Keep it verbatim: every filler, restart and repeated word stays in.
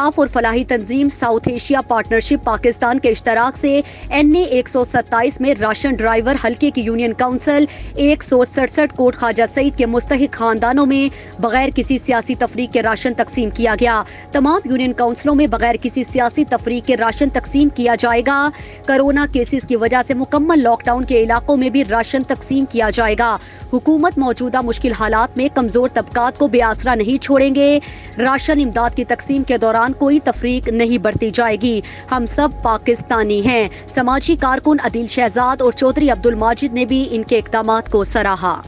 इंसाफ और फलाही तंजीम साउथ एशिया पार्टनरशिप पाकिस्तान के इश्तराक से एन ए एक सौ सत्ताईस में राशन ड्राइवर हल्के की यूनियन काउंसिल एक सौ सड़सठ कोट ख्वाजा सईद के मुस्तहिक खानदानों में बगैर किसी सियासी तफरीक के राशन तकसीम किया गया। तमाम यूनियन काउंसिलों में बगैर किसी सियासी तफरीक के राशन तकसीम किया जाएगा। कोरोना केसेस की वजह से मुकम्मल लॉकडाउन के इलाकों में भी राशन तकसीम किया जाएगा। हुकूमत मौजूदा मुश्किल हालात में कमजोर तबकात को बेआसरा नहीं छोड़ेंगे। राशन इमदाद की तकसीम के दौरान कोई तफरीक नहीं बरती जाएगी। हम सब पाकिस्तानी हैं। समाजी कारकुन अदील शहजाद और चौधरी अब्दुल माजिद ने भी इनके इक़दामात को सराहा।